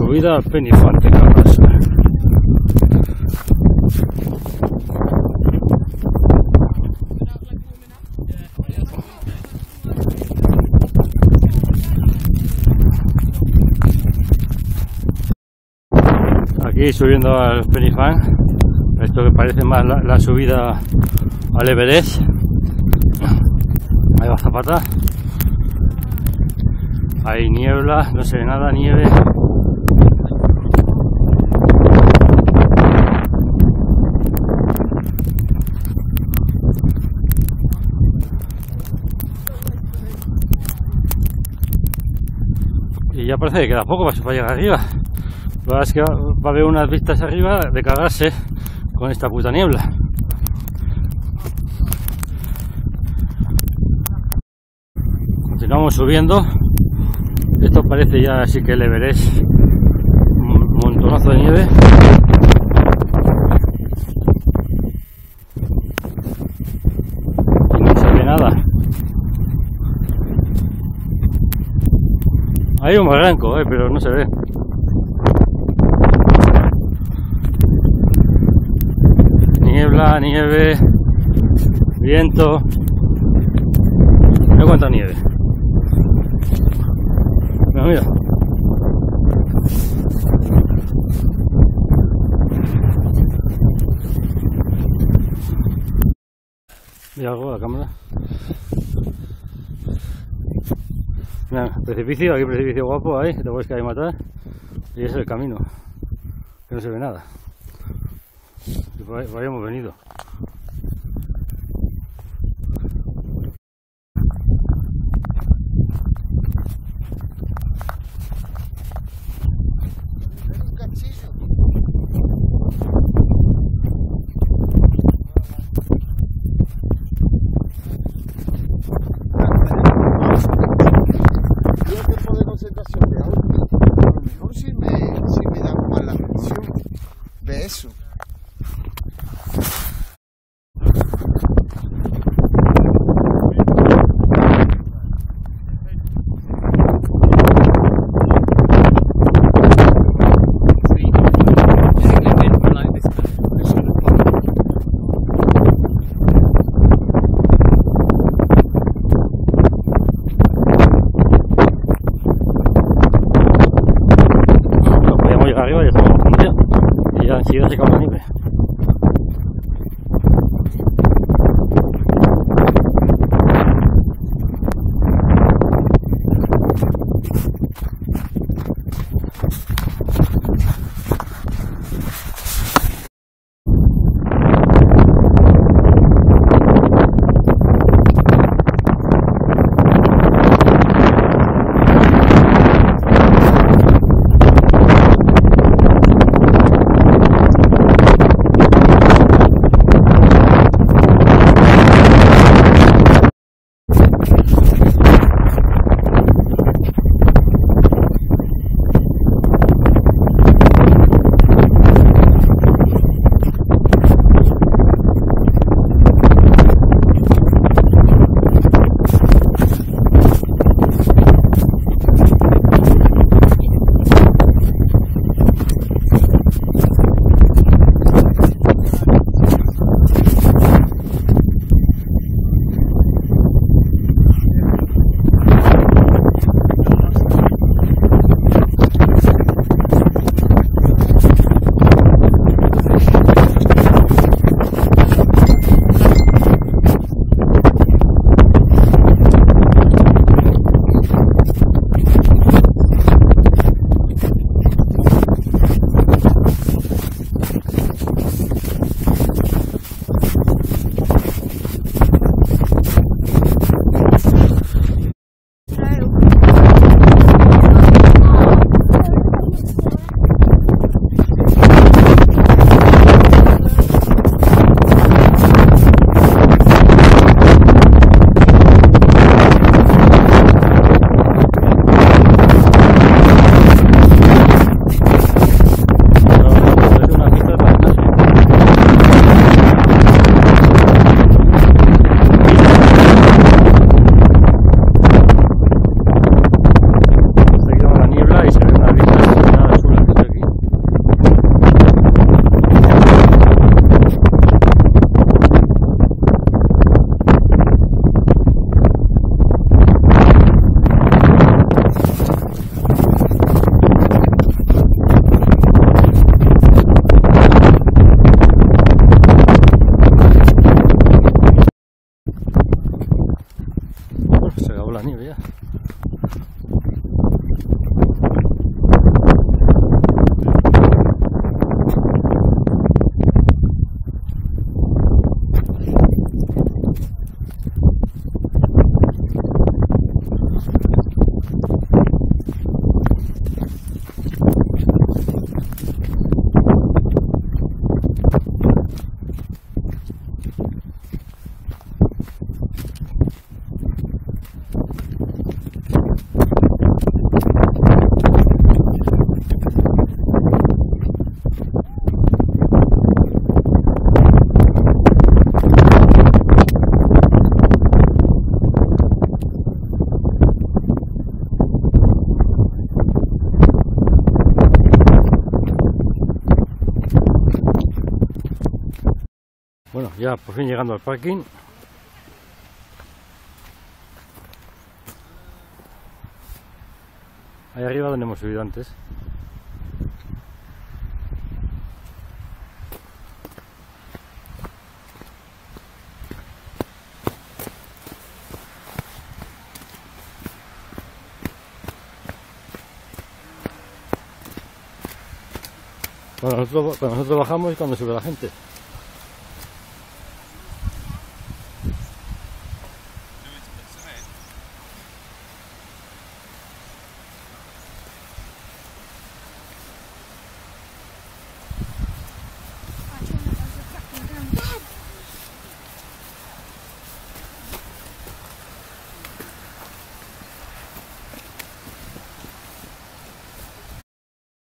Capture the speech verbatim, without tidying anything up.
Subida al Penifante, cabras. Aquí subiendo al Penifán, esto que parece más la, la subida al Everest. Ahí va Zapata. Hay niebla, no se ve nada, nieve. Y ya parece que queda poco para llegar arriba. La verdad es que va a haber unas vistas arriba de cagarse con esta puta niebla. Continuamos subiendo. Esto parece ya así que el Everest, un montonazo de nieve. Y no se ve nada. Hay un barranco, eh, pero no se ve. Niebla, nieve, viento. No cuánta nieve. Mira, mira. Mira algo la cámara. Mira, precipicio, aquí precipicio guapo, ahí, te puedes caer y matar. Y ese es el camino, que no se ve nada. Y por ahí, por ahí hemos venido. Eso. Podemos llegar arriba y ya estamos con día. Y ya enseguida se acaba la nieve. Bueno, ya por fin llegando al parking. Ahí arriba donde hemos subido antes. Cuando nosotros, cuando nosotros bajamos y cuando sube la gente.